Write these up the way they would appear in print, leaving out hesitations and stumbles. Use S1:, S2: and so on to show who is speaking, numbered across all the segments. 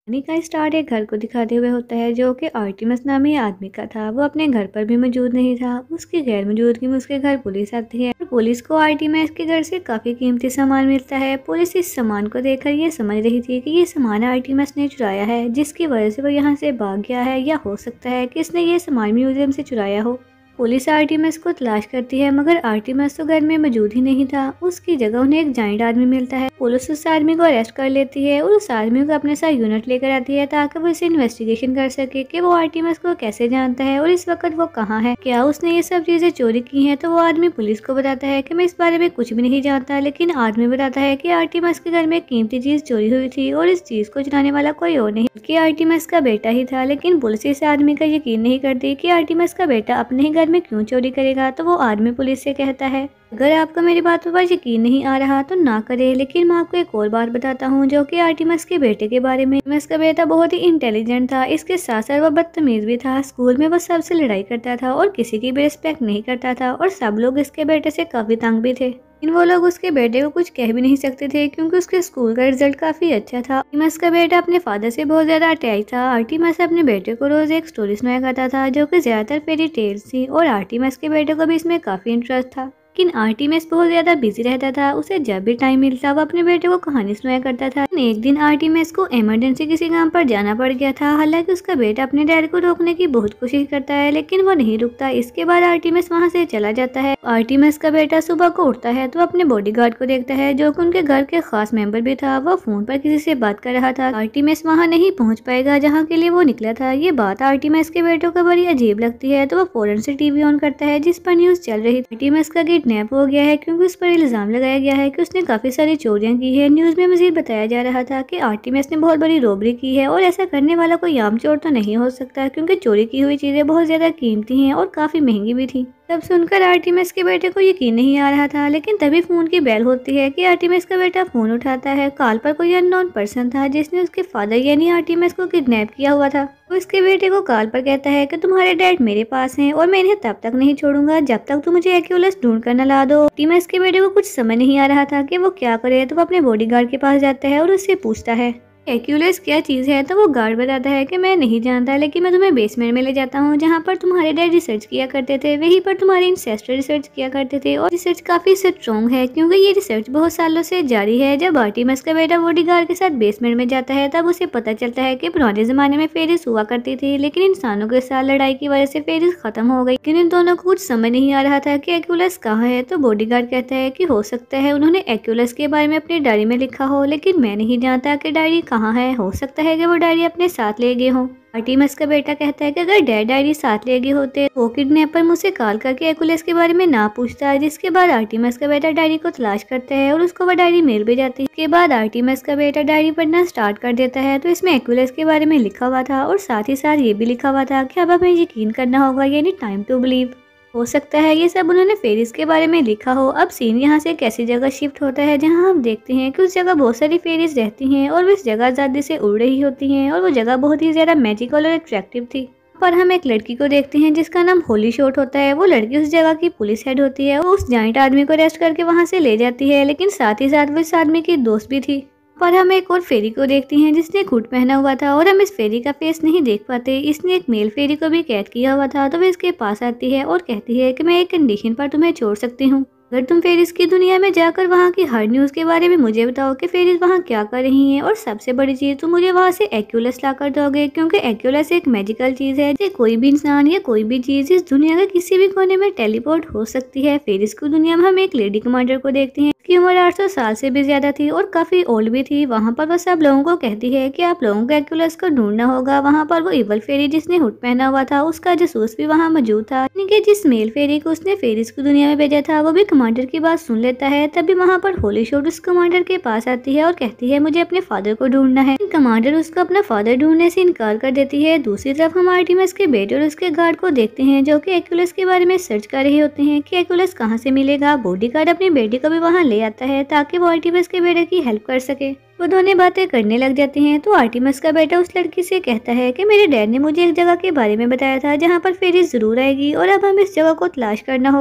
S1: कहानी का स्टार्ट एक घर को दिखाते हुए होता है जो कि आर्टिमस नामी आदमी का था। वो अपने घर पर भी मौजूद नहीं था। उसकी गैर मौजूदगी में उसके घर पुलिस आती है और पुलिस को आर्टिमस के घर से काफी कीमती सामान मिलता है। पुलिस इस सामान को देखकर ये समझ रही थी कि ये सामान आर्टिमस ने चुराया है, जिसकी वजह से वो यहाँ से भाग गया है, या हो सकता है कि इसने ये सामान म्यूजियम से चुराया हो। पुलिस आर्टिमस को तलाश करती है, मगर आर्टिमस तो घर में मौजूद ही नहीं था। उसकी जगह उन्हें एक जाइंट आदमी मिलता है। पुलिस उस आदमी को अरेस्ट कर लेती है और उस आदमी को अपने साथ यूनिट लेकर आती है ताकि वो इसे इन्वेस्टिगेशन कर सके कि वो आर्टिमस को कैसे जानता है और इस वक्त वो कहाँ है, क्या उसने ये सब चीजें चोरी की हैं। तो वो आदमी पुलिस को बताता है कि मैं इस बारे में कुछ भी नहीं जानता, लेकिन आदमी बताता है कि आर्टिमस के घर में एक कीमती चीज चोरी हुई थी और इस चीज को चुराने वाला कोई और नहीं कि आर्टिमस का बेटा ही था। लेकिन पुलिस इस आदमी का यकीन नहीं करती कि आर्टिमस का बेटा अपने ही घर में क्यों चोरी करेगा। तो वो आदमी पुलिस से कहता है, अगर आपको मेरी बातों पर यकीन नहीं आ रहा तो ना करे, लेकिन मैं आपको एक और बात बताता हूँ जो कि आर्टिमस के बेटे के बारे में। आर्टिमस का बेटा बहुत ही इंटेलिजेंट था, इसके साथ साथ वो बदतमीज भी था। स्कूल में वो सबसे लड़ाई करता था और किसी की भी रिस्पेक्ट नहीं करता था और सब लोग इसके बेटे से काफी तंग भी थे। इन वो लोग उसके बेटे को कुछ कह भी नहीं सकते थे क्योंकि उसके स्कूल का रिजल्ट काफी अच्छा था। आर्टिमस का बेटा अपने फादर से बहुत ज्यादा अटैच था। आर्टिमस अपने बेटे को रोज एक स्टोरी सुनाया करता था जो कि ज्यादातर फेरी टेल्स थी और आर्टिमस के बेटे को भी इसमें काफी इंटरेस्ट था। लेकिन आर्टिमस बहुत ज्यादा बिजी रहता था। उसे जब भी टाइम मिलता वो अपने बेटे को कहानी सुनाया करता था। एक दिन आर्टिमस को इमरजेंसी किसी काम पर जाना पड़ गया था। हालांकि उसका बेटा अपने डैड को रोकने की बहुत कोशिश करता है, लेकिन वो नहीं रुकता। इसके बाद आर्टिमस वहां से चला जाता है। आर्टिमस का बेटा सुबह को उठता है तो अपने बॉडीगार्ड को देखता है जो कि उनके घर के खास मेंबर भी था। वो फोन पर किसी से बात कर रहा था। आर्टिमस वहां नहीं पहुंच पाएगा जहाँ के लिए वो निकला था। ये बात आर्टिमस के बेटों को बड़ी अजीब लगती है तो वो फौरन से टीवी ऑन करता है जिस पर न्यूज चल रही थी। आर्टिमस का किडनैप हो गया है क्योंकि उस पर इल्जाम लगाया गया है कि उसने काफी सारी चोरियां की है। न्यूज में मजीद बताया जा रहा था कि आर्टिमस ने बहुत बड़ी रॉबरी की है और ऐसा करने वाला कोई आम चोर तो नहीं हो सकता क्योंकि चोरी की हुई चीजें बहुत ज्यादा कीमती हैं और काफी महंगी भी थी। तब सुनकर आर्टिमस के बेटे को यकीन नहीं आ रहा था, लेकिन तभी फोन की बेल होती है कि आर्टिमस का बेटा फोन उठाता है। कॉल पर कोई अननोन पर्सन था जिसने उसके फादर यानी आर्टिमस को किडनैप किया हुआ था। वो इसके बेटे को कॉल पर कहता है कि तुम्हारे डैड मेरे पास हैं और मैं इन्हें तब तक नहीं छोड़ूंगा जब तक तुम मुझे एक्यूलस ढूंढ कर न ला दो। आर्टिमस के बेटे को कुछ समझ नहीं आ रहा था कि वो क्या करे, तो वो अपने बॉडीगार्ड के पास जाता है और उससे पूछता है एक्यूलस क्या चीज़ है। तो वो गार्ड बताता है कि मैं नहीं जानता, लेकिन मैं तुम्हें बेसमेंट में ले जाता हूँ जहाँ पर तुम्हारे डैड रिसर्च किया करते थे। वहीं पर तुम्हारे इंसेस्टर रिसर्च किया करते थे और रिसर्च काफ़ी स्ट्रॉन्ग है क्योंकि ये रिसर्च बहुत सालों से जारी है। जब आर्टिमस का बेटा बॉडीगार्ड के साथ बेसमेंट में जाता है तब उसे पता चलता है कि पुराने ज़माने में फेरिस हुआ करती थी, लेकिन इंसानों के साथ लड़ाई की वजह से फेरिस खत्म हो गई। लेकिन इन दोनों को कुछ समझ नहीं आ रहा था कि एक्यूलस कहाँ है। तो बॉडीगार्ड कहता है कि हो सकता है उन्होंने एक्यूलस के बारे में अपनी डायरी में लिखा हो, लेकिन मैं नहीं जानता कि डायरी कहाँ है। हो सकता है कि वो डायरी अपने साथ ले गए हों। आर्टिमस का बेटा कहता है कि अगर डैड डायरी साथ ले गए होते वो किडनैपर मुझसे कॉल करके एक्यूलस के बारे में ना पूछता। जिसके बाद आर्टिमस का बेटा डायरी को तलाश करता है और उसको वो डायरी मिल भी जाती है। इसके बाद आर्टिमस का बेटा डायरी पढ़ना स्टार्ट कर देता है तो इसमें एक्यूलस के बारे में लिखा हुआ था और साथ ही साथ ये भी लिखा हुआ था कि अब हमें यकीन करना होगा, यानी टाइम टू बिलीव। हो सकता है ये सब उन्होंने फेरिस के बारे में लिखा हो। अब सीन यहाँ से एक ऐसी जगह शिफ्ट होता है जहाँ हम देखते हैं कि उस जगह बहुत सारी फेरिस रहती हैं और वो इस जगह आज़ादी से उड़ रही होती हैं और वो जगह बहुत ही ज़्यादा मैजिकल और अट्रैक्टिव थी। पर हम एक लड़की को देखते हैं जिसका नाम होली शॉट होता है। वो लड़की उस जगह की पुलिस हेड होती है। वो उस जाइंट आदमी को अरेस्ट करके वहाँ से ले जाती है, लेकिन साथ ही साथ वो इस आदमी की दोस्त भी थी। पर हम एक और फेरी को देखते हैं जिसने हुड पहना हुआ था और हम इस फेरी का फेस नहीं देख पाते। इसने एक मेल फेरी को भी कैद किया हुआ था। तो वो इसके पास आती है और कहती है कि मैं एक कंडीशन पर तुम्हें छोड़ सकती हूँ, अगर तुम फेरिस की दुनिया में जाकर वहाँ की हर न्यूज़ के बारे में मुझे बताओ कि फेरिस वहाँ क्या कर रही हैं, और सबसे बड़ी चीज़ तुम मुझे वहाँ से एक्यूलस ला कर दोगे क्योंकि एक्यूलस एक मैजिकल चीज़ है जिसे कोई भी इंसान या कोई भी चीज़ इस दुनिया के किसी भी कोने में टेलीपोर्ट हो सकती है। फेरिस की दुनिया में हम एक लेडी कमांडर को देखते हैं। उसकी उम्र 800 साल से भी ज्यादा थी और काफी ओल्ड भी थी। वहाँ पर वो सब लोगों को कहती है कि आप लोगों को एक्यूलस को ढूंढना होगा। वहाँ पर वो इवल फेरी जिसने हुड पहना हुआ था उसका जासूस भी वहाँ मौजूद था, यानी कि जिस मेल फेरी को उसने फेरिस की दुनिया में भेजा था वो भी कमांडर की बात सुन लेता है। तभी वहाँ पर होली शॉट उस कमांडर के पास आती है और कहती है मुझे अपने फादर को ढूंढना है। कमांडर उसको अपना फादर ढूंढने से इनकार कर देती है। दूसरी तरफ हम आर्टिमस के बेटे और उसके गार्ड को देखते हैं जो कि एक्यूलस के बारे में सर्च कर रहे होते हैं कि एक्यूलस कहाँ से मिलेगा। बॉडीगार्ड अपनी बेटी को भी वहाँ ले आता है ताकि वो आर्टिमस के बेटे की हेल्प कर सके। वो दोनों बातें करने लग जाते हैं तो आर्टिमस का बेटा उस लड़की से कहता है कि मेरे डैड ने मुझे एक जगह के बारे में बताया था जहाँ पर फेरिस जरूर आएगी और अब हमें इस जगह को तलाश करना होगा।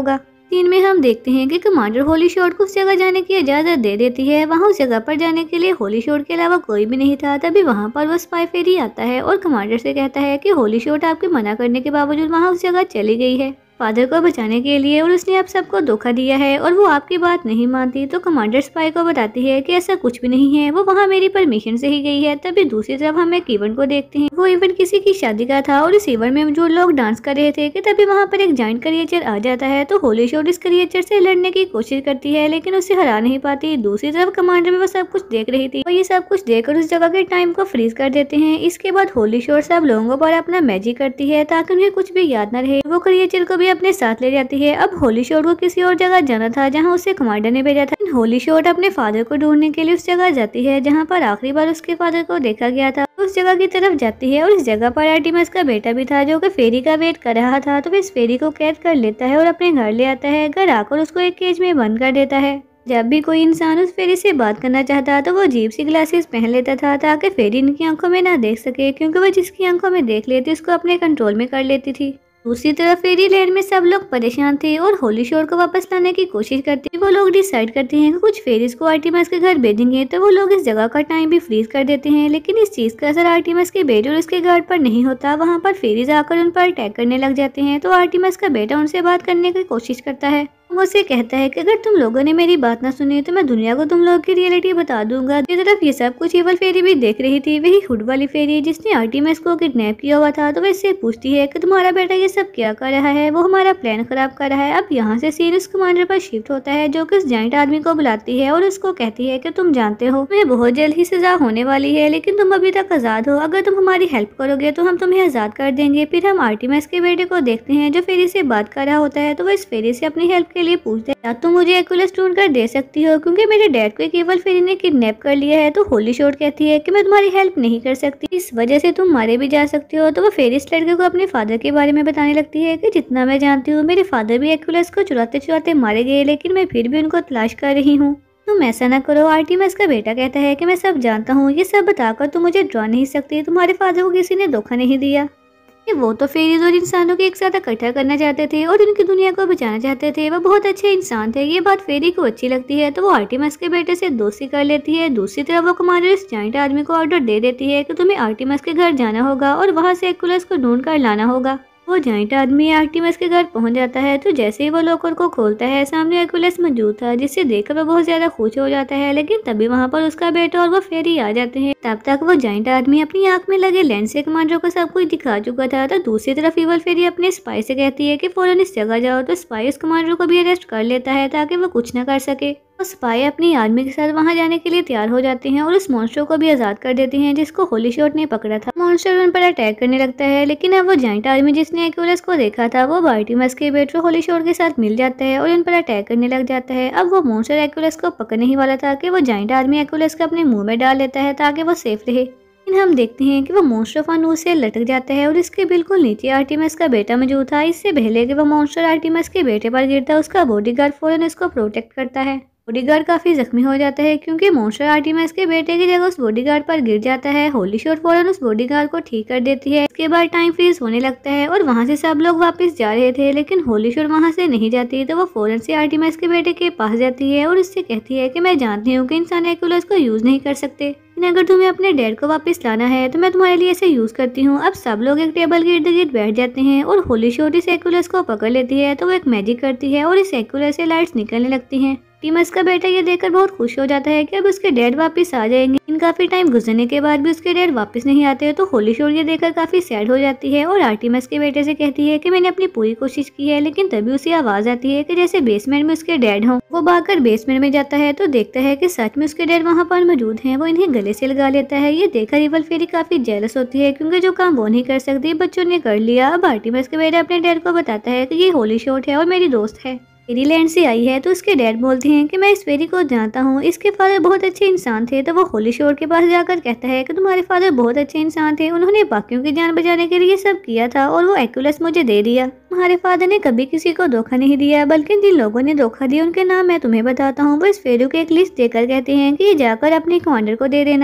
S1: सीन में हम देखते हैं कि कमांडर होली शॉर्ट को उस जगह जाने की इजाजत दे देती है। वहाँ उस जगह पर जाने के लिए होली शॉर्ट के अलावा कोई भी नहीं था। तभी वहाँ पर वो स्पाई फेरी आता है और कमांडर से कहता है कि होली शॉर्ट आपके मना करने के बावजूद वहाँ उस जगह चली गई है फादर को बचाने के लिए, और उसने आप सबको धोखा दिया है और वो आपकी बात नहीं मानती। तो कमांडर स्पाई को बताती है कि ऐसा कुछ भी नहीं है, वो वहाँ मेरी परमिशन से ही गई है। तभी दूसरी तरफ हम एक इवेंट को देखते हैं। वो इवेंट किसी की शादी का था और इस इवेंट में मौजूद लोग डांस कर रहे थे कि तभी वहाँ पर एक जायंट क्रिएचर आ जाता है। तो होली शॉर्ट इस क्रिएचर से लड़ने की कोशिश करती है लेकिन उसे हरा नहीं पाती। दूसरी तरफ कमांडर में वो सब कुछ देख रही थी, वो ये सब कुछ देखकर उस जगह के टाइम को फ्रीज कर देते हैं। इसके बाद होली शॉर्ट सब लोगों पर अपना मैजिक करती है ताकि उन्हें कुछ भी याद न रहे। वो क्रिएचर को भी अपने साथ ले जाती है। अब होली शॉर्ट को किसी और जगह जाना था जहाँ उसे कमांडर ने भेजा था। होली शॉर्ट अपने फादर को ढूंढने के लिए उस जगह जाती है जहाँ पर आखिरी बार उसके फादर को देखा गया था। उस जगह की तरफ जाती है और इस जगह पर आर्टिमस का बेटा भी था जो कि फेरी का वेट कर रहा था। तो वो इस फेरी को कैद कर लेता है और अपने घर ले आता है। घर आकर उसको एक केज में बंद कर देता है। जब भी कोई इंसान उस फेरी से बात करना चाहता तो वो अजीब सी ग्लासेस पहन लेता था ताकि फेरी इनकी आंखों में ना देख सके, क्योंकि वो जिसकी आंखों में देख लेती उसको अपने कंट्रोल में कर लेती थी। दूसरी तरफ फेरी लैंड में सब लोग परेशान थे और होली शॉर्ट को वापस लाने की कोशिश करते। वो लोग डिसाइड करते हैं कि कुछ फेरीज को आर्टिमस के घर भेजेंगे। तो वो लोग इस जगह का टाइम भी फ्रीज कर देते हैं, लेकिन इस चीज का असर आर्टिमस के बेटे और उसके घर पर नहीं होता। वहाँ पर फेरीज आकर उन पर अटैक करने लग जाते हैं। तो आर्टिमस का बेटा उनसे बात करने की कोशिश करता है। वो उसे कहता है कि अगर तुम लोगों ने मेरी बात ना सुनी तो मैं दुनिया को तुम लोगों की रियलिटी बता दूंगा। इस तरफ ये सब कुछ इवल फेरी भी देख रही थी, वही हुड वाली फेरी जिसने आर्टिमस को किडनैप किया हुआ था। तो वह इससे पूछती है कि तुम्हारा बेटा ये सब क्या कर रहा है, वो हमारा प्लान खराब कर रहा है। अब यहाँ से सीन उस कमांडर पर शिफ्ट होता है जो कि उस जाइंट आदमी को बुलाती है और उसको कहती है कि तुम जानते हो तुम्हें बहुत जल्द ही सजा होने वाली है, लेकिन तुम अभी तक आजाद हो। अगर तुम हमारी हेल्प करोगे तो हम तुम्हें आजाद कर देंगे। फिर हम आर्टिमस के बेटे को देखते हैं जो फेरी से बात कर रहा होता है। तो वह इस फेरी से अपनी हेल्प के लिए पूछते हैं, तुम मुझे एक्विलस ढूंढ कर दे सकती हो क्योंकि मेरे डैड को एक इवल फेरी ने किडनैप कर लिया है। तो होली शॉर्ट कहती है कि मैं तुम्हारी हेल्प नहीं कर सकती, इस वजह से तुम मारे भी जा सकते हो। तो वो फेरी इस लड़के को अपने फादर के बारे में बताने लगती है कि जितना मैं जानती हूँ मेरे फादर भी एक्विलस को चुराते चुराते मारे गए, लेकिन मैं फिर भी उनको तलाश कर रही हूँ। तुम ऐसा ना करो। आर्टिमस का बेटा कहता है कि मैं सब जानता हूँ, ये सब बताकर तुम मुझे डरा नहीं सकती। तुम्हारे फादर को किसी ने धोखा नहीं दिया। वो तो फेरीज और इंसानों को एक साथ इकट्ठा करना चाहते थे और उनकी दुनिया को बचाना चाहते थे। वो बहुत अच्छे इंसान थे। ये बात फेरी को अच्छी लगती है तो वो आर्टिमस के बेटे से दोस्ती कर लेती है। दूसरी तरफ वो कमांडर इस जाइंट आदमी को ऑर्डर दे देती है कि तुम्हें आर्टिमस के घर जाना होगा और वहाँ से एक्विलस को ढूंढ कर लाना होगा। वो जाइंट आदमी आर्टिमस के घर पहुंच जाता है। तो जैसे ही वो लॉकर को खोलता है सामने एक्विलस मौजूद था, जिससे देखकर वो बहुत ज्यादा खुश हो जाता है। लेकिन तभी वहाँ पर उसका बेटा और वो फेरी आ जाते हैं। तब तक वो जाइंट आदमी अपनी आंख में लगे लेंस से कमांडर को सब कुछ दिखा चुका था। तो दूसरी तरफ इवल फेरी अपने स्पाई से कहती है कि फौरन इस जगह जाओ। तो स्पाई उस कमांडर को भी अरेस्ट कर लेता है ताकि वो कुछ न कर सके। तो स्पाई अपनी आर्मी के साथ वहां जाने के लिए तैयार हो जाते हैं और उस मॉन्स्टर को भी आजाद कर देते हैं जिसको होली शॉर्ट ने पकड़ा था। मॉन्स्टर उन पर अटैक करने लगता है, लेकिन अब वो जाइंट आर्मी जिसने एक्विलस को देखा था वो आर्टिमस के बेटे होली शॉर्ट के साथ मिल जाता है और उन पर अटैक करने लग जाता है। अब वो मॉन्स्टर एक्विलस को पकड़ने ही वाला था कि वो जाइंट आर्मी एक्विलस को अपने मुंह में डाल लेता है ताकि वो सेफ रहे। लेकिन हम देखते हैं कि वो मॉन्स्टर फानूस से लटक जाता है और इसके बिल्कुल नीचे आर्टिमस का बेटा मौजूद था। इससे पहले कि वो मॉन्स्टर आर्टिमस के बेटे पर गिरता उसका बॉडीगार्ड फौरन इसको प्रोटेक्ट करता है। बॉडीगार्ड काफी जख्मी हो जाता है क्योंकि मॉन्स्टर आर्टिमस के बेटे की जगह उस बॉडीगार्ड पर गिर जाता है। होली शॉर्ट फौरन उस बॉडीगार्ड को ठीक कर देती है। इसके बाद टाइम फ्रीज होने लगता है और वहां से सब लोग वापस जा रहे थे, लेकिन होली शॉर्ट वहां से नहीं जाती। तो वो फौरन से आर्टिमस के बेटे के पास जाती है और उससे कहती है कि मैं जानती हूँ कि इंसान एक्विलस को यूज नहीं कर सकते, लेकिन अगर तुम्हें अपने डैड को वापस लाना है तो मैं तुम्हारे लिए इसे यूज करती हूँ। अब सब लोग एक टेबल के इर्द गिर्द बैठ जाते हैं और होली शॉर्ट इस एक्विलस को पकड़ लेती है। तो वो एक मैजिक करती है और इस एक्विलस से लाइट्स निकलने लगती हैं। टीमस का बेटा ये देखकर बहुत खुश हो जाता है कि अब उसके डैड वापस आ जाएंगे। इन काफी टाइम गुजरने के बाद भी उसके डैड वापस नहीं आते, तो होली शॉर्ट ये देखकर काफी सैड हो जाती है और आर्टिमस के बेटे से कहती है कि मैंने अपनी पूरी कोशिश की है। लेकिन तभी उसे आवाज आती है कि जैसे बेसमेंट में उसके डैड हों। वो भागकर बेसमेंट में जाता है तो देखता है कि सच में उसके डैड वहाँ पर मौजूद हैं। वो इन्हें गले से लगा लेता है। ये देखकर इवल फेरी काफी जेलस होती है क्योंकि जो काम वो नहीं कर सकती बच्चों ने कर लिया। अब आर्टिमस के बेटे अपने डैड को बताता है कि ये होली शॉर्ट है और मेरी दोस्त है, फेरीलैंड से आई है। तो उसके डैड बोलते हैं कि मैं इस फेरी को जानता हूँ, इसके फादर बहुत अच्छे इंसान थे। तो वो होली शॉर्ट के पास जाकर कहता है कि तुम्हारे फादर बहुत अच्छे इंसान थे, उन्होंने बाकियों की जान बचाने के लिए सब किया था और वो एक्विलस मुझे दे दिया। तुम्हारे फादर ने कभी किसी को धोखा नहीं दिया, बल्कि जिन लोगों ने धोखा दिया उनके नाम मैं तुम्हें बताता हूँ। वो इस फेरी को एक लिस्ट देकर कहते हैं कि ये जाकर अपने कमांडर को दे देना।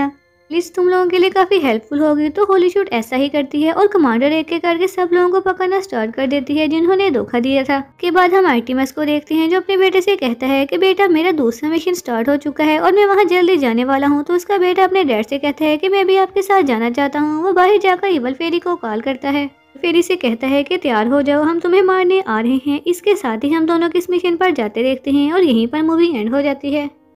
S1: पुलिस तुम लोगों के लिए काफी हेल्पफुल होगी। तो होली शूट ऐसा ही करती है और कमांडर एक एक करके सब लोगों को पकड़ना स्टार्ट कर देती है जिन्होंने धोखा दिया था। के बाद हम आर्टिमस को देखते हैं जो अपने बेटे से कहता है कि बेटा मेरा दूसरा मिशन स्टार्ट हो चुका है और मैं वहाँ जल्दी जाने वाला हूँ। तो उसका बेटा अपने डैड से कहता है कि मैं भी आपके साथ जाना चाहता हूँ। वो बाहर जाकर इवल फेरी को कॉल करता है, फेरी से कहता है कि तैयार हो जाओ, हम तुम्हें मारने आ रहे हैं। इसके साथ ही हम दोनों किस मिशन पर जाते देखते हैं और यहीं पर मूवी एंड हो जाती है।